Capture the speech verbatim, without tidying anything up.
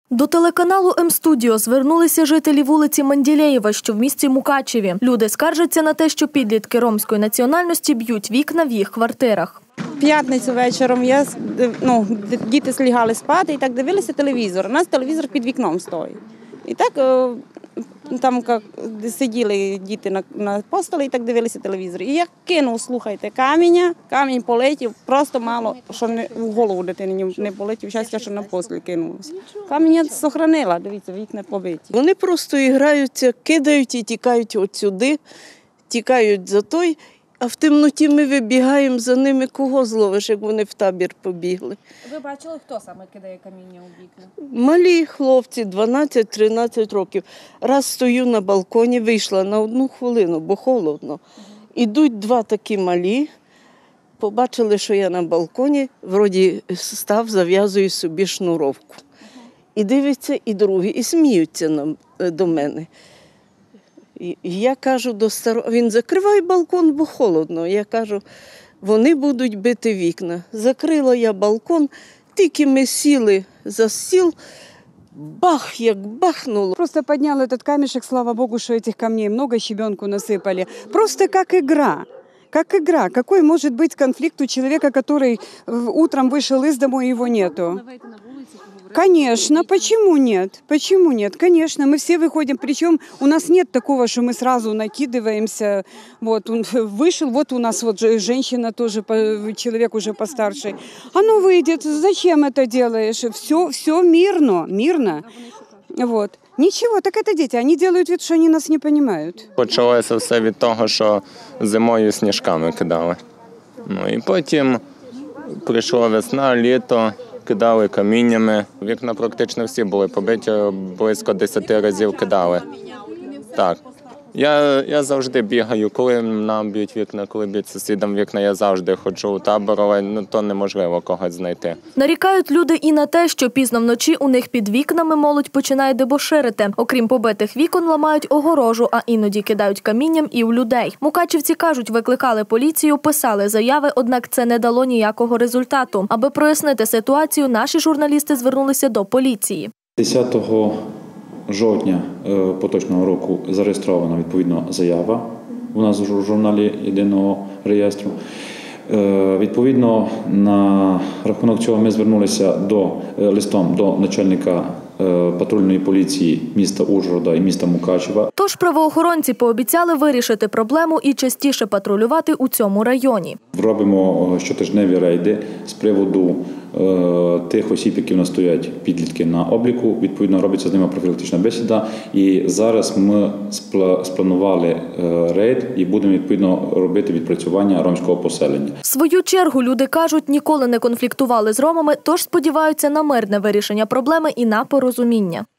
До телеканалу М-студіо звернулися жителі вулиці Менділеєва, що в місті Мукачеві. Люди скаржаться на те, що підлітки ромської національності б'ють вікна в їх квартирах. П'ятницю вечором я, ну, діти слягали спати і так дивилися телевізор. У нас телевізор під вікном стоїть. І так там як, сиділи діти на, на постелі і так дивилися телевізор. І я кинув, слухайте, каміння, камінь полетів, просто мало, що не, в голову дитині не полетів, щастя, що на постіль кинулося. Каміння зберігала, дивіться, вікна побиті. Вони просто граються, кидають і тікають от сюди, тікають за той, а в темноті ми вибігаємо за ними, кого зловиш, як вони в табір побігли. Ви бачили, хто саме кидає каміння у вікна? Малі хлопці, дванадцять-тринадцять років. Раз стою на балконі, вийшла на одну хвилину, бо холодно. Ідуть два такі малі, побачили, що я на балконі, вроді став, зав'язую собі шнуровку. І дивиться, і другий, і сміються до мене. І я кажу до старого, він закриває балкон, бо холодно. Я кажу, вони будуть бити вікна. Закрила я балкон, тільки ми сіли за стіл, бах, як бахнуло. Просто поднял этот камешек, слава Богу, что этих камней много, щебенку насыпали. Просто как игра. Как игра. Какой может быть конфликт у человека, который утром вышел из дома, и его нету? Конечно, почему нет? Почему нет? Конечно, мы все выходим, причем у нас нет такого, что мы сразу накидываемся. Вот он вышел, вот у нас вот женщина тоже, человек уже постарше. А ну выйдет, зачем это делаешь? Все, все мирно, мирно. Вот. Ничего, так это дети, они делают вид, что они нас не понимают. Почалося все від того, що зимою сніжками кидали. Ну і потім прийшла весна, літо. Кидали каміннями. Вікна практично всі були побиті, близько десяти разів кидали. Так. Я, я завжди бігаю, коли нам б'ють вікна, коли б'ють сусідам вікна, я завжди ходжу у табор, але ну, то неможливо когось знайти. Нарікають люди і на те, що пізно вночі у них під вікнами молодь починає дебоширити. Окрім побитих вікон, ламають огорожу, а іноді кидають камінням і в людей. Мукачівці кажуть, викликали поліцію, писали заяви, однак це не дало ніякого результату. Аби прояснити ситуацію, наші журналісти звернулися до поліції. десятого жовтня поточного року зареєстрована відповідна заява у нас в журналі єдиного реєстру. Відповідно, на рахунок цього ми звернулися до, листом до начальника патрульної поліції міста Ужгорода і міста Мукачева. Тож правоохоронці пообіцяли вирішити проблему і частіше патрулювати у цьому районі. Робимо щотижневі рейди з приводу е, тих осіб, які в нас стоять підлітки на обліку. Відповідно, робиться з ними профілактична бесіда. І зараз ми спланували е, рейд і будемо відповідно робити відпрацювання ромського поселення. В свою чергу люди кажуть, ніколи не конфліктували з ромами, тож сподіваються на мирне вирішення проблеми і на порозуміння.